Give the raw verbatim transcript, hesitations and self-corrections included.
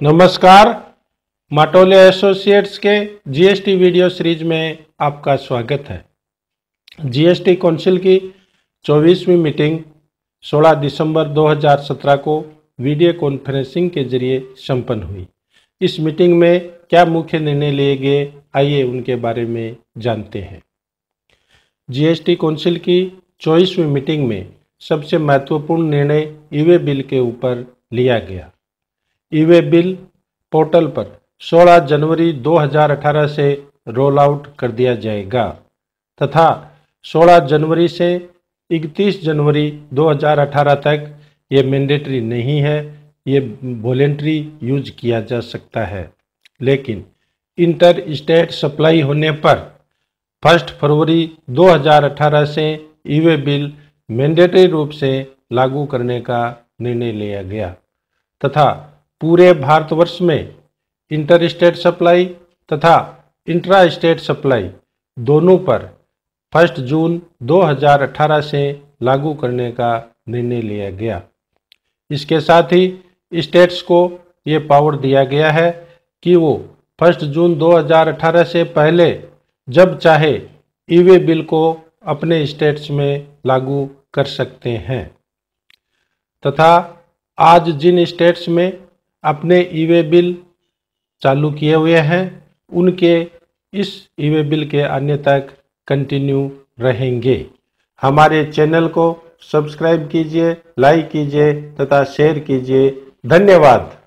नमस्कार, माटोलिया एसोसिएट्स के GST video series में आपका स्वागत है। जीएसटी काउंसिल की चौबीसवीं मीटिंग सोलह दिसंबर दो हज़ार सत्रह को वीडियो कॉन्फ्रेंसिंग के जरिए संपन्न हुई। इस मीटिंग में क्या मुख्य निर्णय लिए गए, आइए उनके बारे में जानते हैं। जीएसटी काउंसिल की चौबीसवीं मीटिंग में सबसे महत्वपूर्ण निर्णय ईवे बिल के ऊपर लिया गया। ईवे बिल पोर्टल पर सोलह जनवरी दो हज़ार अठारह से रोल आउट कर दिया जाएगा तथा सोलह जनवरी से इकतीस जनवरी दो हज़ार अठारह तक ये मैंडेटरी नहीं है, ये वॉलेंट्री यूज किया जा सकता है। लेकिन इंटर स्टेट सप्लाई होने पर फर्स्ट फरवरी दो हज़ार अठारह से ईवे बिल मैंडेटरी रूप से लागू करने का निर्णय लिया गया तथा पूरे भारतवर्ष में इंटर स्टेट सप्लाई तथा इंट्रा स्टेट सप्लाई दोनों पर फर्स्ट जून दो हज़ार अठारह से लागू करने का निर्णय लिया गया। इसके साथ ही स्टेट्स को ये पावर दिया गया है कि वो फर्स्ट जून दो हज़ार अठारह से पहले जब चाहे ईवे बिल को अपने स्टेट्स में लागू कर सकते हैं तथा आज जिन स्टेट्स में अपने ईवे बिल चालू किए हुए हैं उनके इस ईवे बिल के आने तक कंटिन्यू रहेंगे। हमारे चैनल को सब्सक्राइब कीजिए, लाइक कीजिए तथा शेयर कीजिए। धन्यवाद।